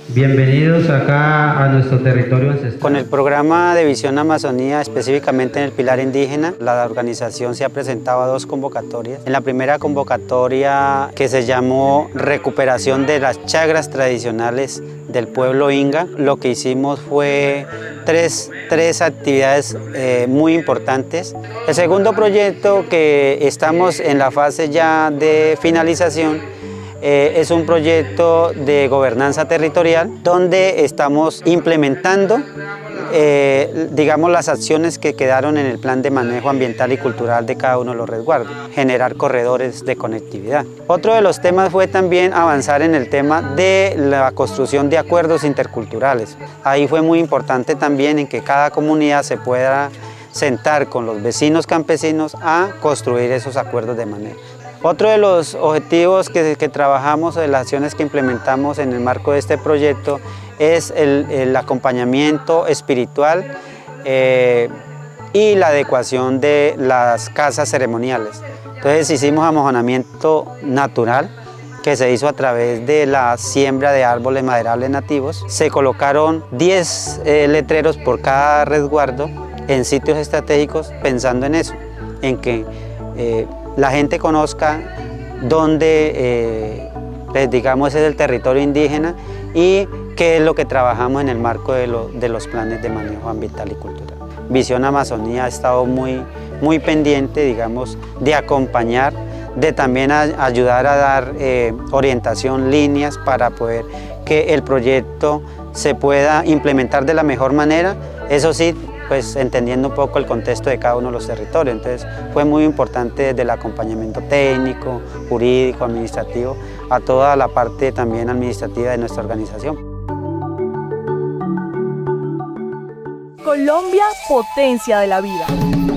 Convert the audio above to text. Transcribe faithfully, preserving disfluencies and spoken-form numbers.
Bienvenidos acá a nuestro territorio ancestral. Con el programa de Visión Amazonía, específicamente en el pilar indígena, la organización se ha presentado a dos convocatorias. En la primera convocatoria, que se llamó Recuperación de las chagras tradicionales del pueblo Inga, lo que hicimos fue tres, tres actividades eh, muy importantes. El segundo proyecto, que estamos en la fase ya de finalización, Eh, es un proyecto de gobernanza territorial donde estamos implementando eh, digamos, las acciones que quedaron en el plan de manejo ambiental y cultural de cada uno de los resguardos, generar corredores de conectividad. Otro de los temas fue también avanzar en el tema de la construcción de acuerdos interculturales. Ahí fue muy importante también en que cada comunidad se pueda sentar con los vecinos campesinos a construir esos acuerdos de manejo. Otro de los objetivos que, que trabajamos, de las acciones que implementamos en el marco de este proyecto, es el, el acompañamiento espiritual eh, y la adecuación de las casas ceremoniales. Entonces hicimos amojonamiento natural, que se hizo a través de la siembra de árboles maderables nativos. Se colocaron diez eh, letreros por cada resguardo en sitios estratégicos, pensando en eso, en que eh, la gente conozca dónde, eh, pues, digamos, es el territorio indígena y qué es lo que trabajamos en el marco de, lo, de los planes de manejo ambiental y cultural. Visión Amazonía ha estado muy, muy pendiente, digamos, de acompañar, de también a, ayudar a dar eh, orientación, líneas para poder que el proyecto se pueda implementar de la mejor manera, eso sí, pues entendiendo un poco el contexto de cada uno de los territorios. Entonces fue muy importante desde el acompañamiento técnico, jurídico, administrativo, a toda la parte también administrativa de nuestra organización. Colombia, potencia de la vida.